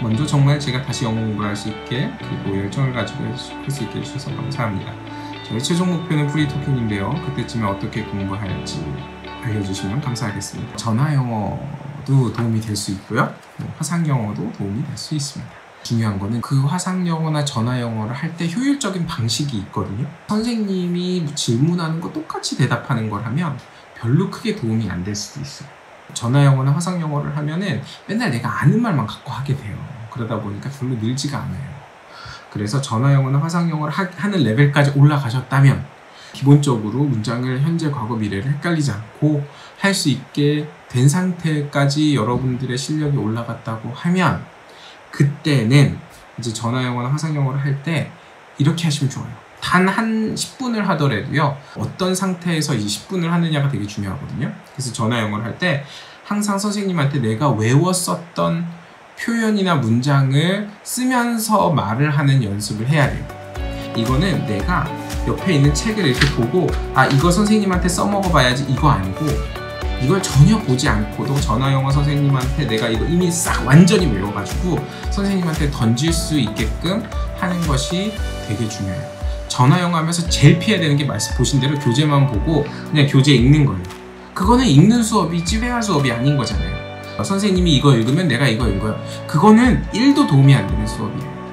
먼저 정말 제가 다시 영어 공부를 할 수 있게 그리고 열정을 가지고 할 수 있게 해주셔서 감사합니다. 저희 최종 목표는 프리토킹인데요. 그때쯤에 어떻게 공부할지 알려주시면 감사하겠습니다. 전화 영어도 도움이 될 수 있고요. 화상 영어도 도움이 될 수 있습니다. 중요한 거는 그 화상 영어나 전화 영어를 할 때 효율적인 방식이 있거든요. 선생님이 질문하는 거 똑같이 대답하는 걸 하면 별로 크게 도움이 안 될 수도 있어요. 전화 영어나 화상 영어를 하면은 맨날 내가 아는 말만 갖고 하게 돼요. 그러다 보니까 별로 늘지가 않아요. 그래서 전화 영어나 화상 영어를 하는 레벨까지 올라가셨다면 기본적으로 문장을 현재, 과거, 미래를 헷갈리지 않고 할 수 있게 된 상태까지 여러분들의 실력이 올라갔다고 하면 그때는 이제 전화 영어나 화상 영어를 할 때 이렇게 하시면 좋아요. 단 한 10분을 하더라도요. 어떤 상태에서 이 10분을 하느냐가 되게 중요하거든요. 그래서 전화 영어를 할 때 항상 선생님한테 내가 외웠었던 표현이나 문장을 쓰면서 말을 하는 연습을 해야 돼요. 이거는 내가 옆에 있는 책을 이렇게 보고 아 이거 선생님한테 써먹어 봐야지 이거 아니고 이걸 전혀 보지 않고도 전화 영어 선생님한테 내가 이거 이미 싹 완전히 외워가지고 선생님한테 던질 수 있게끔 하는 것이 되게 중요해요. 전화 영어 하면서 제일 피해야 되는 게 말씀 보신 대로 교재만 보고 그냥 교재 읽는 거예요. 그거는 읽는 수업이지 회화 수업이 아닌 거잖아요. 선생님이 이거 읽으면 내가 이거 읽어요. 그거는 1도 도움이 안 되는 수업이에요.